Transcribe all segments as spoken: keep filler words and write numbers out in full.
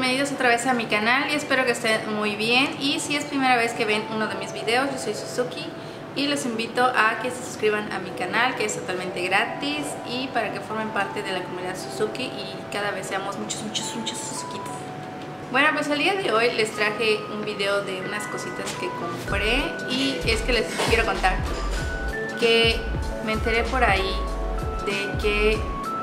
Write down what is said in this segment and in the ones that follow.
bienvenidos otra vez a mi canal y espero que estén muy bien. Y si es primera vez que ven uno de mis videos, yo soy Suzuki y los invito a que se suscriban a mi canal, que es totalmente gratis, y para que formen parte de la comunidad Suzuki y cada vez seamos muchos, muchos, muchos Suzukitos. Bueno, pues el día de hoy les traje un video de unas cositas que compré y es que les quiero contar que me enteré por ahí de que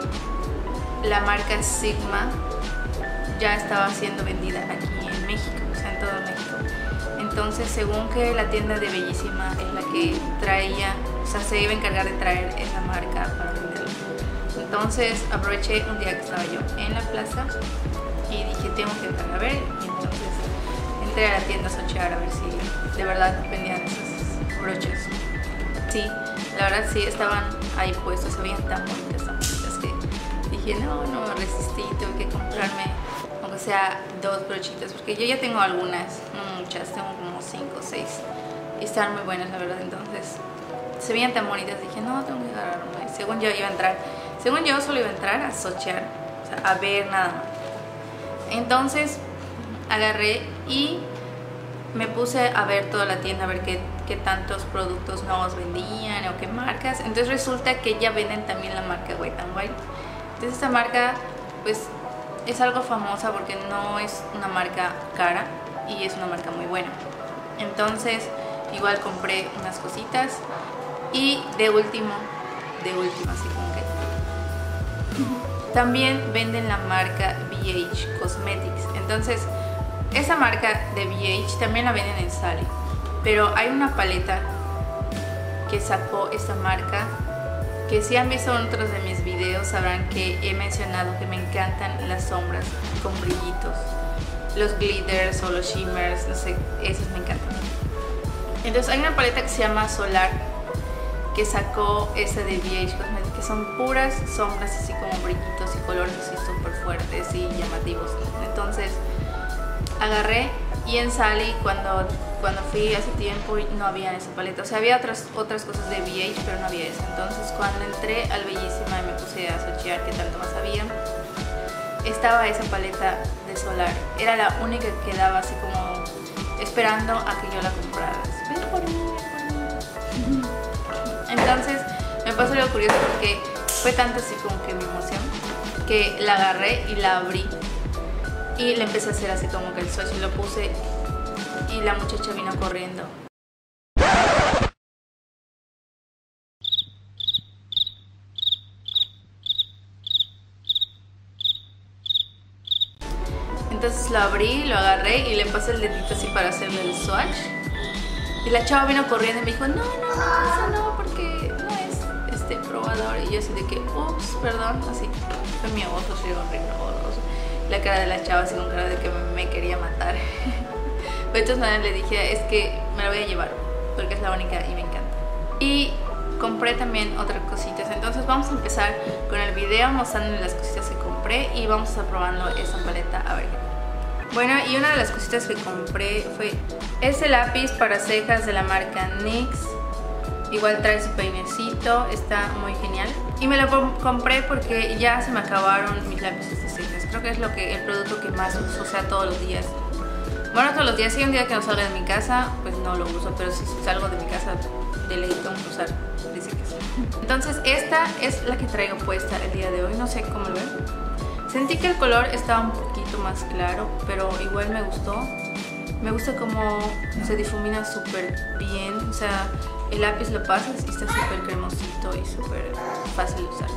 la marca Sigma ya estaba siendo vendida aquí en México, o sea en todo México. Entonces, según que la tienda de Bellísima es la que traía, o sea se iba a encargar de traer esa marca para venderla. Entonces aproveché un día que estaba yo en la plaza y dije tengo que entrar a ver, y entonces entré a la tienda a sochear a ver si de verdad vendían esos broches. Sí, la verdad sí, estaban ahí puestos, se veían tan bonitas, tan bonitas que dije no, no me resistí, tengo que comprarme aunque sea dos brochitas, porque yo ya tengo algunas, no muchas, tengo como cinco o seis y están muy buenas la verdad. Entonces se veían tan bonitas, dije no, tengo que agarrarme. Según yo iba a entrar, según yo solo iba a entrar a sochear, o sea, a ver nada más. Entonces agarré y me puse a ver toda la tienda, a ver qué, qué tantos productos nuevos vendían o qué marcas. Entonces resulta que ya venden también la marca Wet n Wild. Entonces esta marca pues es algo famosa porque no es una marca cara y es una marca muy buena. Entonces igual compré unas cositas y de último, de último así como que también venden la marca B H Cosmetics. Entonces esa marca de B H también la venden en Sally, pero hay una paleta que sacó esta marca que si han visto otros de mis videos sabrán que he mencionado que me encantan las sombras con brillitos, los glitters o los shimmers, no sé, esos me encantan. Entonces hay una paleta que se llama Solar que sacó esa de B H Cosmetics, que son puras sombras así como brillitos y colores así súper fuertes y llamativos. Entonces agarré y en Sally cuando, cuando fui hace tiempo no había esa paleta, o sea había otras, otras cosas de B H pero no había esa. Entonces cuando entré al Bellísima y me puse a sochear que tanto más había, estaba esa paleta de Solar, era la única que quedaba así como esperando a que yo la comprara. Ven por mí, ven por mí. Entonces me pasó algo curioso porque fue tanto así como que mi emoción que la agarré y la abrí y le empecé a hacer así como que el swatch y lo puse y la muchacha vino corriendo. Entonces lo abrí, lo agarré y le pasé el dedito así para hacerle el swatch. Y la chava vino corriendo y me dijo, no, no, no, eso no, porque no es este probador. Y yo así de que, ups, perdón, así. Fue mi voz, así horrible, horroroso. La cara de la chava así con cara de que me, me quería matar. Pero de todas maneras le dije, es que me la voy a llevar, porque es la única y me encanta. Y compré también otras cositas. Entonces vamos a empezar con el video mostrando las cositas que compré y vamos a estar probando esa paleta a ver qué tal. Bueno, y una de las cositas que compré fue este lápiz para cejas de la marca NYX. Igual trae su peinecito, está muy genial. Y me lo compré porque ya se me acabaron mis lápices de cejas. Creo que es lo que, el producto que más uso, o sea, todos los días. Bueno, todos los días, si un día que no salga de mi casa, pues no lo uso. Pero si salgo de mi casa, de ley tengo que usar de cejas. Entonces esta es la que traigo puesta el día de hoy, no sé cómo lo ven. Sentí que el color estaba un poquito más claro, pero igual me gustó. Me gusta cómo se difumina súper bien, o sea, el lápiz lo pasas y está súper cremosito y súper fácil de usar.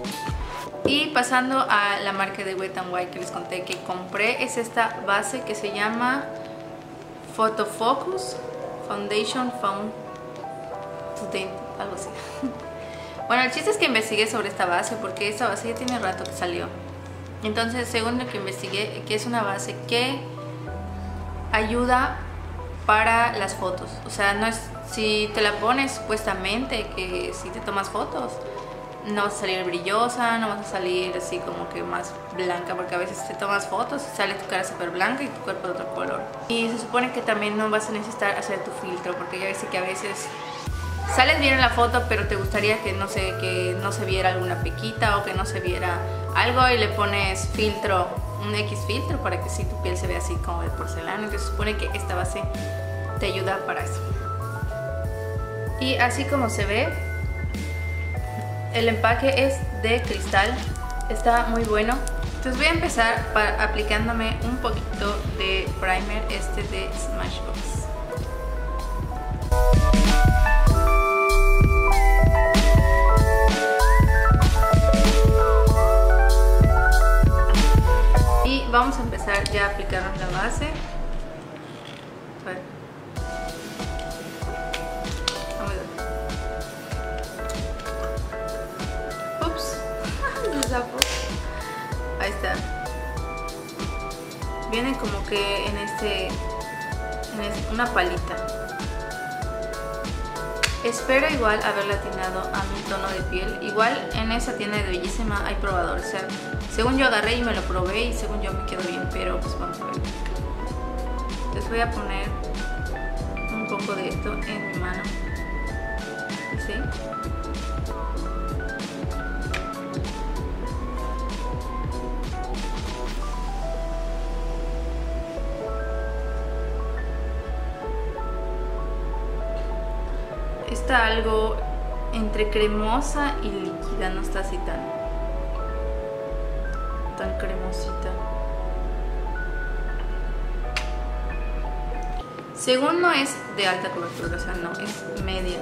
Y pasando a la marca de Wet n Wild que les conté que compré, es esta base que se llama Photo Focus Foundation Found Today, algo así. Bueno, el chiste es que investigué sobre esta base porque esta base ya tiene rato que salió. Entonces, según lo que investigué, que es una base que ayuda para las fotos. O sea, no es, si te la pones supuestamente que si te tomas fotos no vas a salir brillosa, no vas a salir así como que más blanca, porque a veces te tomas fotos y sale tu cara súper blanca y tu cuerpo de otro color. Y se supone que también no vas a necesitar hacer tu filtro, porque ya ves que a veces sales bien en la foto, pero te gustaría que no sé, que no se viera alguna pequita o que no se viera algo, y le pones filtro, un X filtro, para que sí tu piel se vea así como de porcelana, que se supone que esta base te ayuda para eso. Y así como se ve, el empaque es de cristal, está muy bueno. Entonces voy a empezar para, aplicándome un poquito de primer este de Smashbox. Y vamos a empezar ya a aplicarnos la base. Bueno. Ahí está. Viene como que en este, en este una palita. Espero igual haberle atinado a mi tono de piel. Igual en esa tienda de Bellísima hay probadores. O sea, según yo agarré y me lo probé y según yo me quedó bien, pero pues vamos a ver. Les voy a poner un poco de esto en mi mano. ¿Sí? Está algo entre cremosa y líquida, no está así tan, tan cremosita. Según no es de alta cobertura, o sea, no, es media.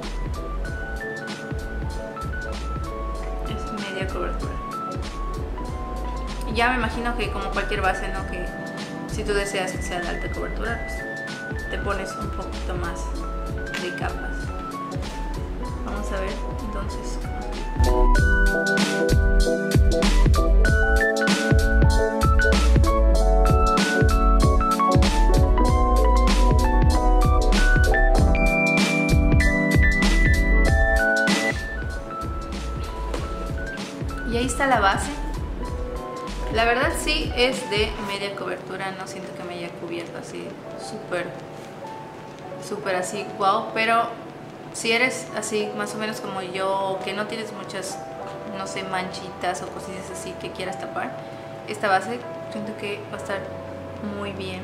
Es media cobertura. Y ya me imagino que como cualquier base, ¿no? Que si tú deseas que sea de alta cobertura, pues te pones un poquito más de capas. Vamos a ver, entonces. Y ahí está la base. La verdad sí es de media cobertura, no siento que me haya cubierto así súper, súper así, wow, pero si eres así más o menos como yo, que no tienes muchas, no sé, manchitas o cosillas así que quieras tapar, esta base siento que va a estar muy bien.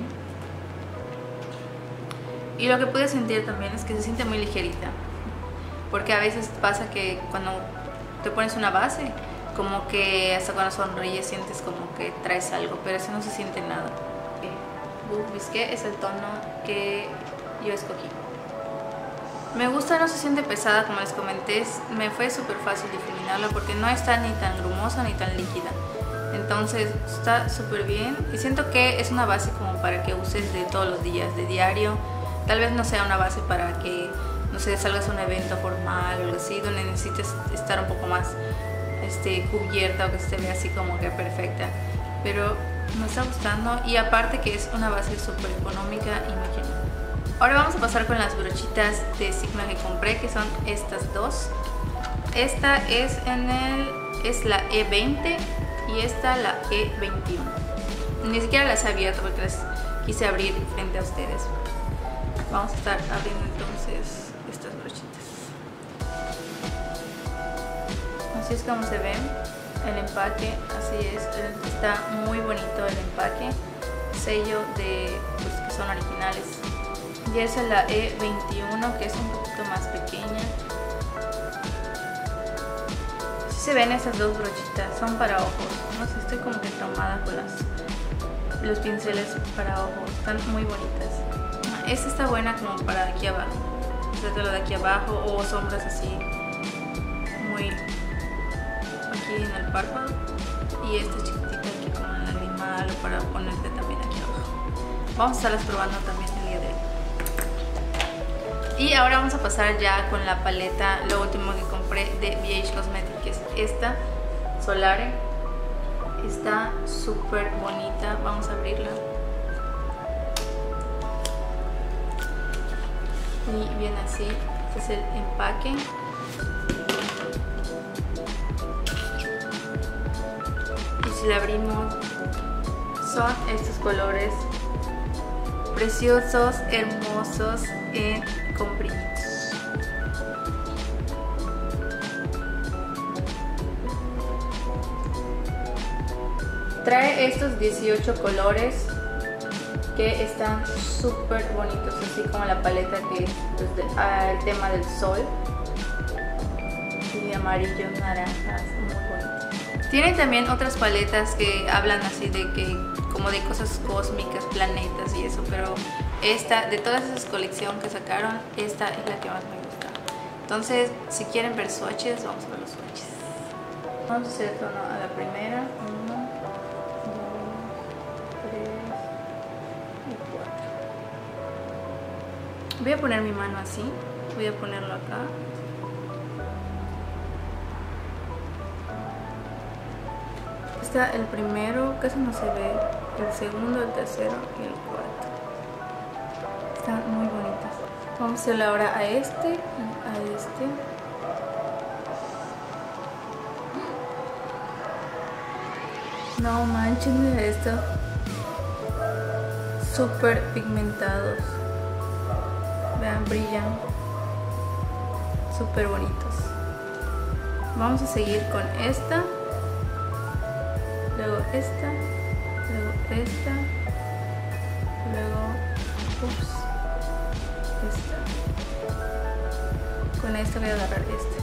Y lo que puedes sentir también es que se siente muy ligerita, porque a veces pasa que cuando te pones una base, como que hasta cuando sonríes sientes como que traes algo, pero eso no se siente nada. Book Biscuit es el tono que yo escogí. Me gusta, no se siente pesada, como les comenté, me fue súper fácil difuminarla porque no está ni tan grumosa ni tan líquida. Entonces está súper bien y siento que es una base como para que uses de todos los días, de diario. Tal vez no sea una base para que, no sé, salgas a un evento formal o algo así, donde necesites estar un poco más este, cubierta o que se vea así como que perfecta. Pero me está gustando y aparte que es una base súper económica y muy genial. Ahora vamos a pasar con las brochitas de Sigma que compré, que son estas dos. Esta es en el es la E veinte y esta la E veintiuno. Ni siquiera las he abierto porque las quise abrir frente a ustedes. Vamos a estar abriendo entonces estas brochitas. Así es como se ven el empaque, así es, está muy bonito el empaque, sello de pues, que son originales. Y esa es la E veintiuno, que es un poquito más pequeña. Sí se ven esas dos brochitas, son para ojos. No sé, estoy como que traumada con las, los pinceles para ojos, están muy bonitas. Esta está buena como para de aquí abajo, o sea, de aquí abajo o sombras así, muy aquí en el párpado. Y esta chiquitita aquí como en el lagrimal o para ponerte también aquí abajo. Vamos a estarlas probando también el día de hoy. Y ahora vamos a pasar ya con la paleta, lo último que compré de B H Cosmetics, que es esta, Solare. Está súper bonita, vamos a abrirla. Y viene así, este es el empaque. Y si la abrimos, son estos colores preciosos, hermosos en comprimidos. Trae estos dieciocho colores que están súper bonitos, así como la paleta que es pues, de, ah, el tema del sol. Y amarillo, naranjas, muy bonito. Tienen también otras paletas que hablan así de que como de cosas cósmicas, planetas y eso, pero esta, de todas esas colecciones que sacaron, esta es la que más me gusta. Entonces, si quieren ver swatches, vamos a ver los swatches. Vamos a hacer tono a la primera. Uno, dos, tres y cuatro. Voy a poner mi mano así. Voy a ponerlo acá. Está el primero, casi no se ve. El segundo, el tercero y el cuarto. Están muy bonitas. Vamos a hacerle ahora a este, a este. No manchen de esto. Súper pigmentados. Vean, brillan. Súper bonitos. Vamos a seguir con esta. Luego esta. Luego esta. Luego. Ups. Esta. Con esta voy a agarrar este.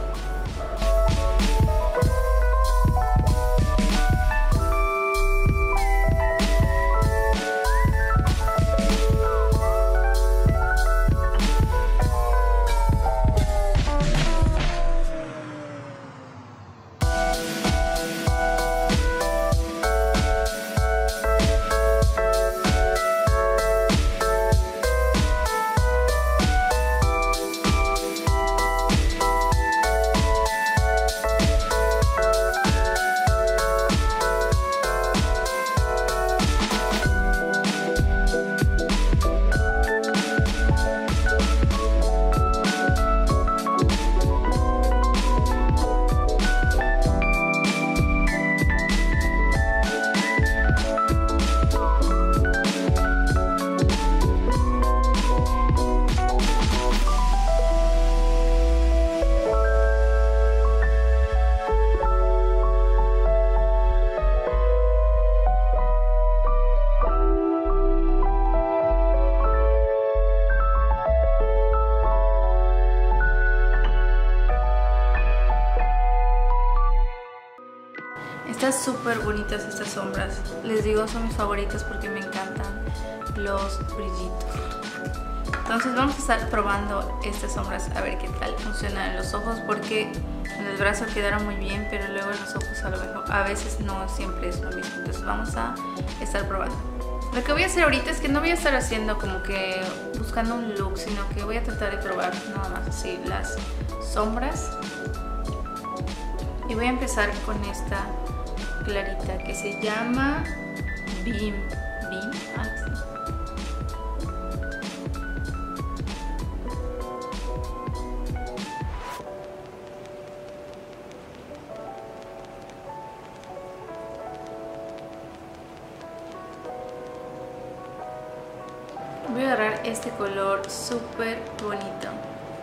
Están súper bonitas estas sombras. Les digo, son mis favoritas porque me encantan los brillitos. Entonces vamos a estar probando estas sombras a ver qué tal funcionan en los ojos, porque en el brazo quedaron muy bien, pero luego en los ojos a lo mejor a veces no siempre es lo mismo. Entonces vamos a estar probando. Lo que voy a hacer ahorita es que no voy a estar haciendo como que buscando un look, sino que voy a tratar de probar nada más así las sombras. Y voy a empezar con esta clarita que se llama Beam. Beam, algo así. Voy a agarrar este color súper bonito.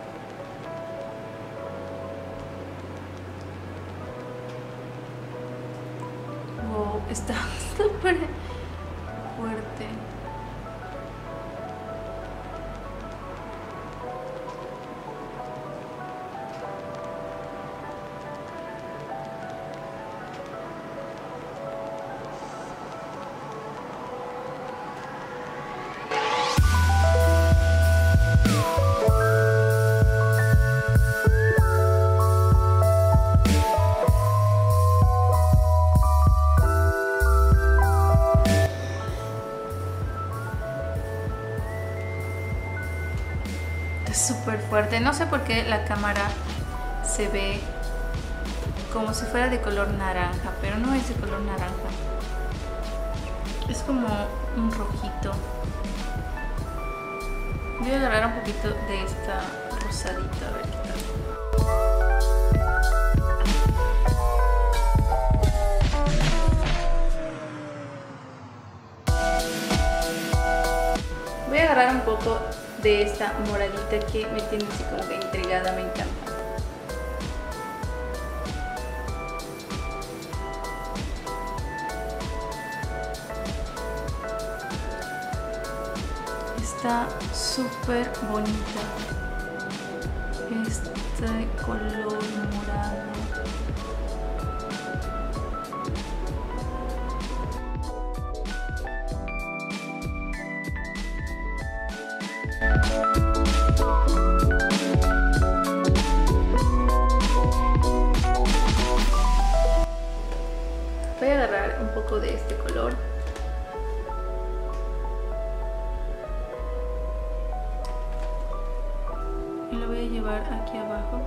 Wow, está súper fuerte. Súper fuerte. No sé por qué la cámara se ve como si fuera de color naranja, pero no es de color naranja. Es como un rojito. Voy a agarrar un poquito de esta rosadita, a ver qué tal. Voy a agarrar un poco de esta moradita que me tiene así como que intrigada, me encanta. Está súper bonita. Este color morado. Voy a agarrar un poco de este color. Y lo voy a llevar aquí abajo.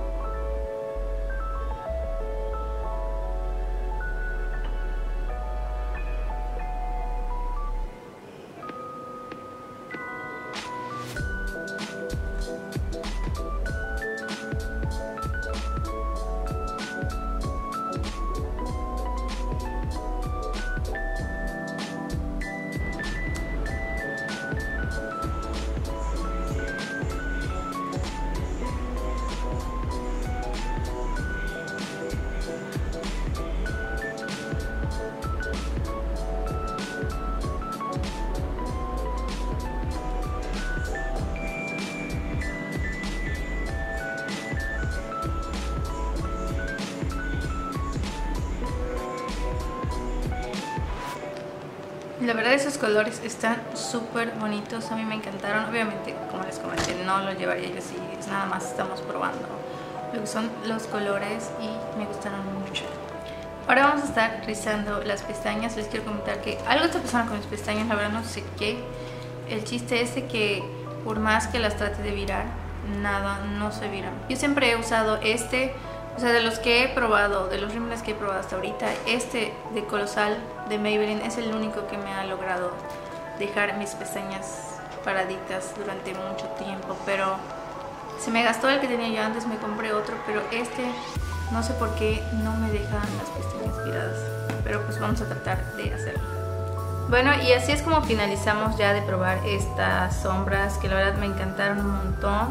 La verdad esos colores están súper bonitos, a mí me encantaron. Obviamente, como les comenté, no lo llevaría yo así, es nada más estamos probando lo que son los colores y me gustaron mucho. Ahora vamos a estar rizando las pestañas. Les quiero comentar que algo está pasando con mis pestañas, la verdad no sé qué. El chiste es de que por más que las trate de virar, nada, no se viran. Yo siempre he usado este, o sea, de los que he probado, de los rímeles que he probado hasta ahorita, este de Colosal de Maybelline es el único que me ha logrado dejar mis pestañas paraditas durante mucho tiempo. Pero se me gastó el que tenía yo antes, me compré otro, pero este no sé por qué no me dejan las pestañas viradas. Pero pues vamos a tratar de hacerlo. Bueno, y así es como finalizamos ya de probar estas sombras, que la verdad me encantaron un montón.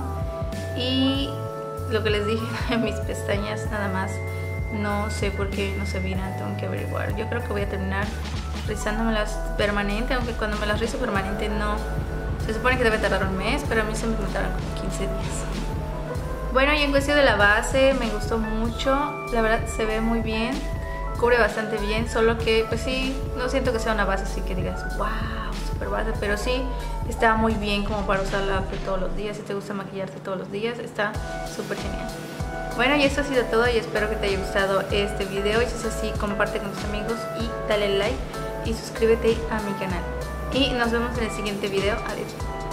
Y lo que les dije, mis pestañas nada más no sé por qué no se viran, tengo que averiguar. Yo creo que voy a terminar rizándomelas permanente, aunque cuando me las rizo permanente no, se supone que debe tardar un mes, pero a mí se me tardan como quince días. Bueno, y en cuestión de la base me gustó mucho, la verdad se ve muy bien, cubre bastante bien, solo que pues sí, no siento que sea una base así que digas wow, super base, pero sí está muy bien como para usarla todos los días. Si te gusta maquillarte todos los días, está súper genial. Bueno, y esto ha sido todo y espero que te haya gustado este video. Y si es así, comparte con tus amigos y dale like y suscríbete a mi canal. Y nos vemos en el siguiente video. Adiós.